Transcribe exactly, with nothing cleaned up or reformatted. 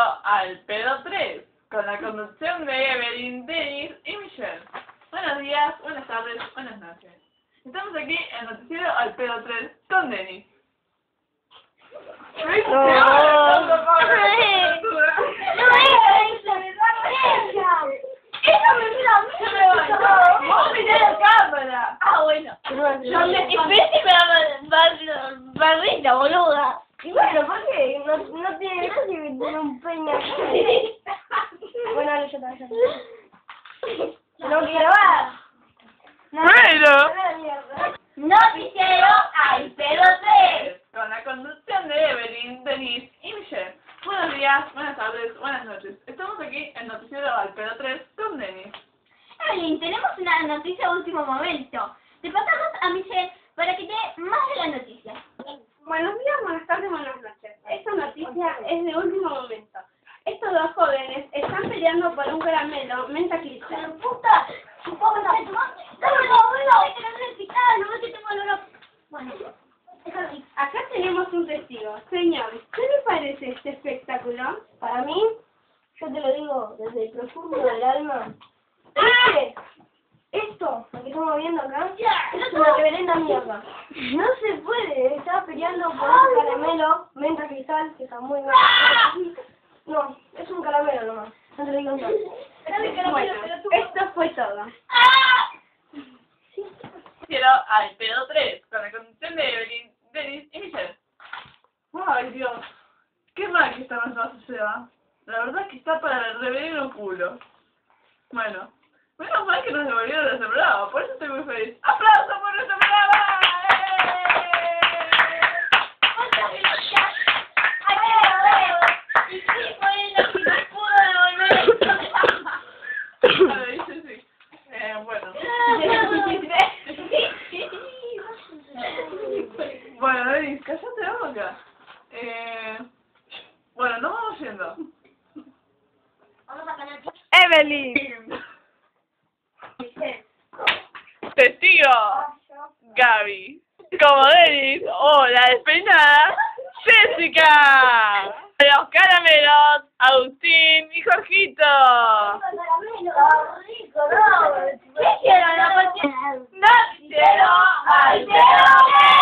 al Pedo tres, con la conducción de Evelyn, Denis y Michelle. Buenos días, buenas tardes, buenas noches. Estamos aquí en Noticiero al Pedo tres con Denis. ¡Vos mirá la cámara! Ah, bueno. Yo me... Espérate para barrita, boluda. Y bueno, ¿por qué? No, no tiene gracia que tiene un peine aquí. Bueno, dale, yo también. Tengo que grabar. ¡Bueno! Noticiero al Pedo tres. Con la conducción de Evelyn, Denis y Michelle. Buenos días, buenas tardes, buenas noches. Estamos aquí en Noticiero al Pedo tres con Denis. Evelyn, tenemos una noticia de último momento. Te pasamos a Michelle para que te dé más de la noticia. Buenos días, buenas tardes, buenas noches. Esta noticia es de último momento. Estos dos jóvenes están peleando por un caramelo menta cristal. ¡Puta! ¡Supongo que tu madre! ¡No, no, no! ¡Que no me explicaron! ¡No, que tengo olor a... Bueno, déjalo ahí. Acá tenemos un testigo. Señor, ¿qué le parece este espectáculo? Para mí, yo te lo digo desde el profundo del alma. ¿Viste? Esto, lo que estamos viendo acá, es una reverenda mierda. No se puede estar peleando por un caramelo menta cristal, que está muy mal. No, es un caramelo nomás. No te lo digo nada. Bueno, esto fue todo. Noticiero al Pedo tres, con la conducción de Evelyn, Denis y Michelle. Ay, Dios. Qué mal que está nuestro Seba. La verdad es que está para el reverendo culo. Bueno, menos mal que nos devolvieron nuestro programa, por eso estoy muy feliz. ¡Aplausos por nuestro programa! ¡Eh! ¡Muchas gracias! ¡A ver, a ver! Y sí, fue lo que nos pudo devolver el programa. Claro, dice sí. Eh, bueno. Bueno, Denis, cállate la boca. Eh, bueno, nos vamos yendo. Vamos a ganar. Evelyn. Testigo. Gaby. Como Denis. Oh, la despeinada. Jessica. Los caramelos. Agustín y Jorgito. ¿Qué quiero? La partida. Noticiero al Pedo tres.